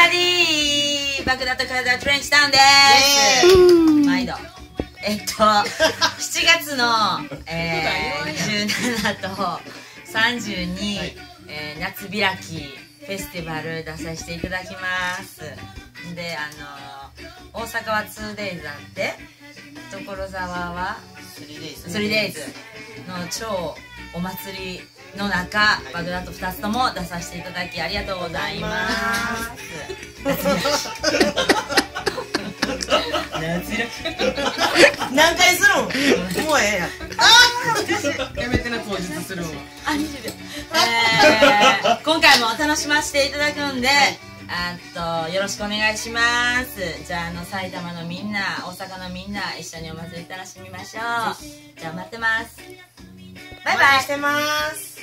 バディーバグダッドカラートレンチタウンです。毎度7月の、17と30に、夏開きフェスティバル出させていただきます。で、大阪は 2days あって、所沢は 3days の超お祭りの中、バグダッド2つとも出させていただきありがとうございます。 何回するん？もうええやん。 やめてな、当日するわ。 今回も楽しませていただくんで、よろしくお願いします。じゃあ、埼玉のみんな、大阪のみんな、一緒にお祭り楽しみましょう。じゃあ、待ってます。バイバイ。 してます。